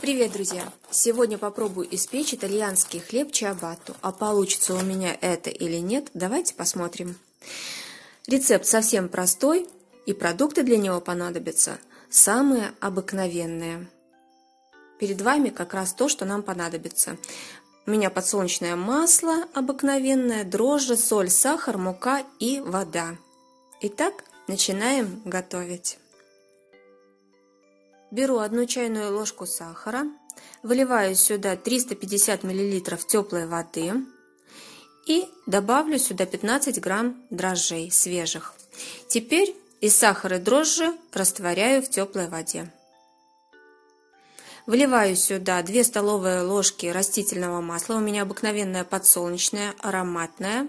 Привет, друзья! Сегодня попробую испечь итальянский хлеб чиабатту. А получится у меня это или нет, давайте посмотрим. Рецепт совсем простой, и продукты для него понадобятся самые обыкновенные. Перед вами как раз то, что нам понадобится. У меня подсолнечное масло обыкновенное, дрожжи, соль, сахар, мука и вода. Итак, начинаем готовить. Беру 1 чайную ложку сахара, выливаю сюда 350 мл теплой воды и добавлю сюда 15 грамм дрожжей свежих. Теперь и сахар, и дрожжи растворяю в теплой воде. Вливаю сюда 2 столовые ложки растительного масла, у меня обыкновенное подсолнечное, ароматное,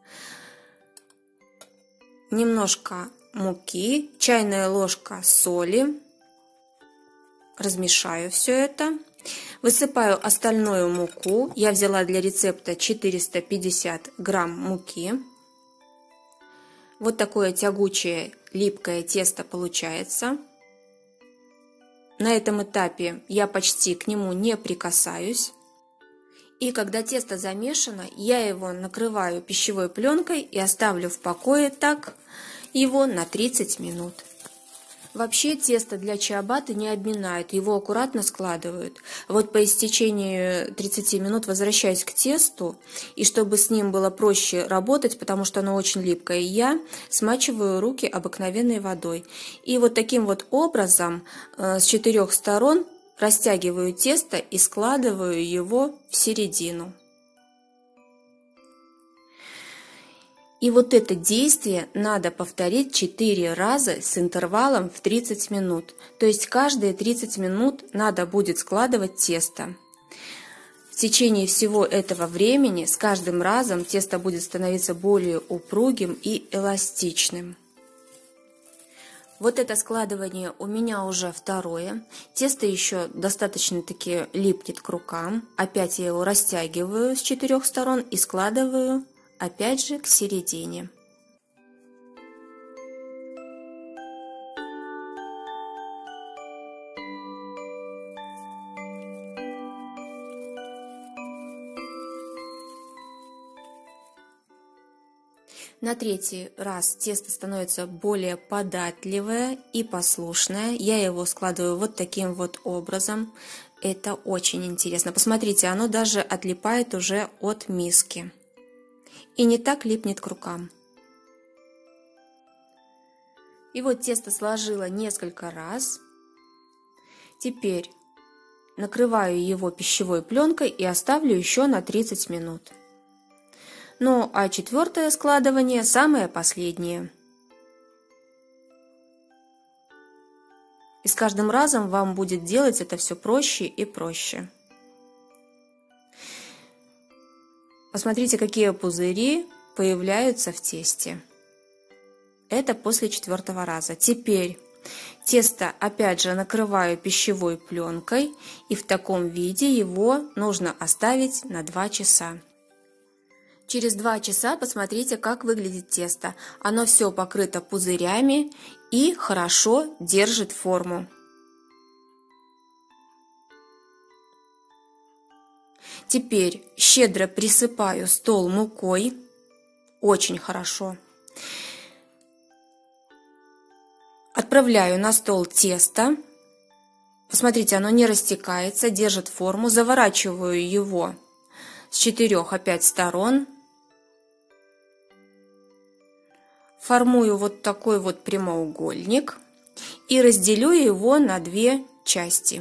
немножко муки, чайная ложка соли. Размешаю все это. Высыпаю остальную муку. Я взяла для рецепта 450 грамм муки. Вот такое тягучее, липкое тесто получается. На этом этапе я почти к нему не прикасаюсь. И когда тесто замешано, я его накрываю пищевой пленкой и оставлю в покое так его на 30 минут. Вообще тесто для чиабатты не обминают, его аккуратно складывают. Вот по истечении 30 минут возвращаюсь к тесту, и чтобы с ним было проще работать, потому что оно очень липкое, я смачиваю руки обыкновенной водой. И вот таким вот образом с 4 сторон растягиваю тесто и складываю его в середину. И вот это действие надо повторить 4 раза с интервалом в 30 минут. То есть каждые 30 минут надо будет складывать тесто. В течение всего этого времени с каждым разом тесто будет становиться более упругим и эластичным. Вот это складывание у меня уже второе. Тесто еще достаточно-таки липнет к рукам. Опять я его растягиваю с 4 сторон и складываю опять же к середине. На 3-й раз тесто становится более податливое и послушное. Я его складываю вот таким вот образом. Это очень интересно. Посмотрите, оно даже отлипает уже от миски. И не так липнет к рукам. И вот тесто сложила несколько раз. Теперь накрываю его пищевой пленкой и оставлю еще на 30 минут. Ну а 4-е складывание самое последнее. И с каждым разом вам будет делать это все проще и проще. Посмотрите, какие пузыри появляются в тесте. Это после 4-го раза. Теперь тесто опять же накрываю пищевой пленкой, и в таком виде его нужно оставить на 2 часа. Через 2 часа посмотрите, как выглядит тесто. Оно все покрыто пузырями и хорошо держит форму. Теперь щедро присыпаю стол мукой, очень хорошо. Отправляю на стол тесто. Посмотрите, оно не растекается, держит форму. Заворачиваю его с 4 опять сторон. Формую вот такой вот прямоугольник и разделю его на 2 части.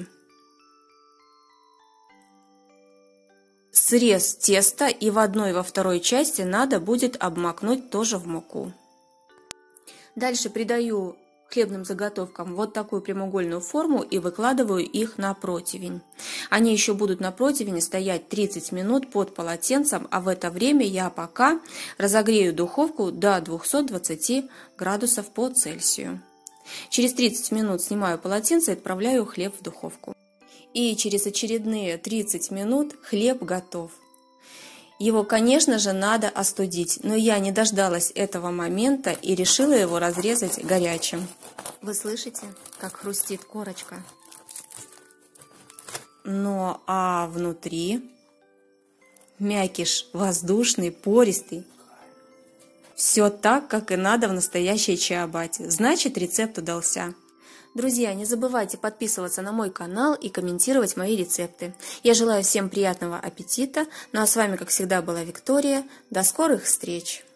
Срез теста и в одной и во второй части надо будет обмакнуть тоже в муку. Дальше придаю хлебным заготовкам вот такую прямоугольную форму и выкладываю их на противень. Они еще будут на противне стоять 30 минут под полотенцем, а в это время я пока разогрею духовку до 220 градусов по Цельсию. Через 30 минут снимаю полотенце и отправляю хлеб в духовку. И через очередные 30 минут хлеб готов. Его, конечно же, надо остудить, но я не дождалась этого момента и решила его разрезать горячим. Вы слышите, как хрустит корочка? Ну а внутри мякиш воздушный, пористый. Все так, как и надо в настоящей чиабатте. Значит, рецепт удался. Друзья, не забывайте подписываться на мой канал и комментировать мои рецепты. Я желаю всем приятного аппетита. Ну а с вами, как всегда, была Виктория. До скорых встреч!